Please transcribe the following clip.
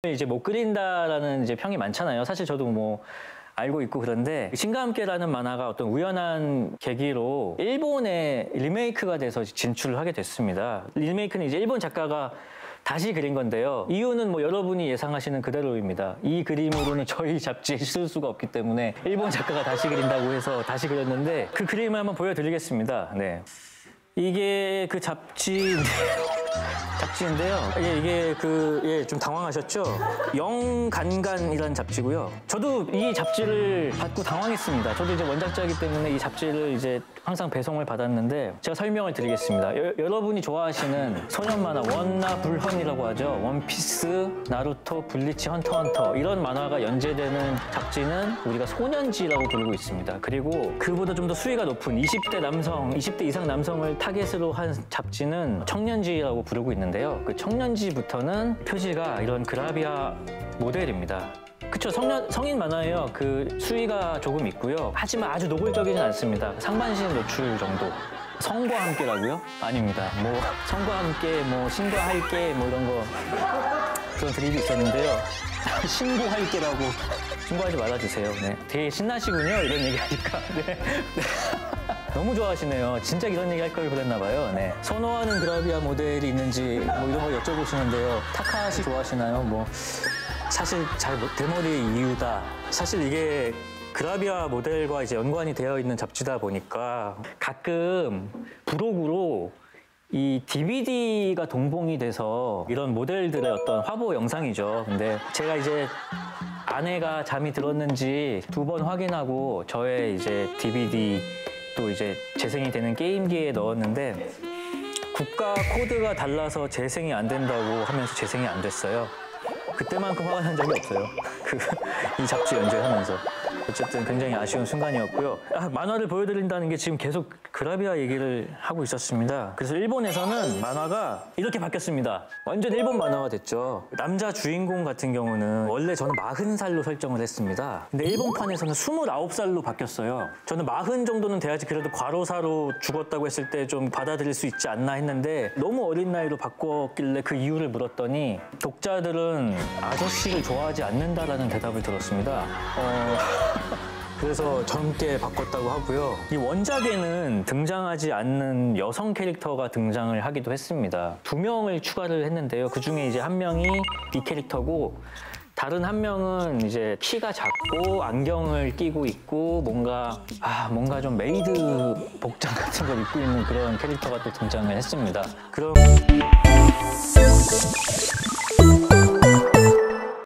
이제 못 그린다라는 이제 평이 많잖아요. 사실 저도 뭐 알고 있고 그런데 신과 함께라는 만화가 어떤 우연한 계기로 일본에 리메이크가 돼서 진출을 하게 됐습니다. 리메이크는 이제 일본 작가가 다시 그린 건데요. 이유는 뭐 여러분이 예상하시는 그대로입니다. 이 그림으로는 저희 잡지에 쓸 수가 없기 때문에 일본 작가가 다시 그린다고 해서 다시 그렸는데 그 그림을 한번 보여드리겠습니다. 네. 이게 그 잡지인데요. 이게 좀 당황하셨죠? 영간간이라는 잡지고요. 저도 이 잡지를 받고 당황했습니다. 저도 이제 원작자이기 때문에 이 잡지를 이제 항상 배송을 받았는데 제가 설명을 드리겠습니다. 여러분이 좋아하시는 소년 만화 원나 불헌이라고 하죠. 원피스, 나루토, 블리치, 헌터헌터 이런 만화가 연재되는 잡지는 우리가 소년지라고 부르고 있습니다. 그리고 그보다 좀 더 수위가 높은 20대 남성, 20대 이상 남성을 타겟으로 한 잡지는 청년지라고 부르고 있는데요. 그 청년지부터는 표지가 이런 그라비아 모델입니다. 그쵸, 성인 만화예요. 그 수위가 조금 있고요. 하지만 아주 노골적이진 않습니다. 상반신 노출 정도. 성과 함께라고요? 아닙니다. 뭐 성과 함께, 뭐 신과할게, 뭐 이런 거 그런 드립이 있었는데요. 신고할게라고 신고하지 말아주세요. 네. 되게 신나시군요. 이런 얘기하니까. 네. 너무 좋아하시네요. 진짜 이런 얘기 할 걸 그랬나 봐요. 네. 선호하는 그라비아 모델이 있는지 뭐 이런 거 여쭤보시는데요. 타카시 좋아하시나요? 뭐 사실 잘 대머리 이유다. 사실 이게 그라비아 모델과 이제 연관이 되어 있는 잡지다 보니까 가끔 부록으로 이 DVD가 동봉이 돼서 이런 모델들의 어떤 화보 영상이죠. 근데 제가 이제 아내가 잠이 들었는지 2번 확인하고 저의 이제 DVD 또 이제 재생이 되는 게임기에 넣었는데 국가 코드가 달라서 재생이 안 된다고 하면서 재생이 안 됐어요. 그때만큼 화가 난 적이 없어요. 이 잡지 연재하면서. 어쨌든 굉장히 아쉬운 순간이었고요. 만화를 보여드린다는 게 지금 계속 그라비아 얘기를 하고 있었습니다. 그래서 일본에서는 만화가 이렇게 바뀌었습니다. 완전 일본 만화가 됐죠. 남자 주인공 같은 경우는 원래 저는 40살로 설정을 했습니다. 근데 일본판에서는 29살로 바뀌었어요. 저는 40 정도는 돼야지 그래도 과로사로 죽었다고 했을 때 좀 받아들일 수 있지 않나 했는데 너무 어린 나이로 바꿨길래 그 이유를 물었더니 독자들은 아저씨를 좋아하지 않는다라는 대답을 들었습니다. 그래서 젊게 바꿨다고 하고요. 이 원작에는 등장하지 않는 여성 캐릭터가 등장을 하기도 했습니다. 2명을 추가를 했는데요. 그 중에 이제 1명이 이 캐릭터고 다른 1명은 이제 키가 작고 안경을 끼고 있고 뭔가 좀 메이드 복장 같은 걸 입고 있는 그런 캐릭터가 또 등장을 했습니다. 그럼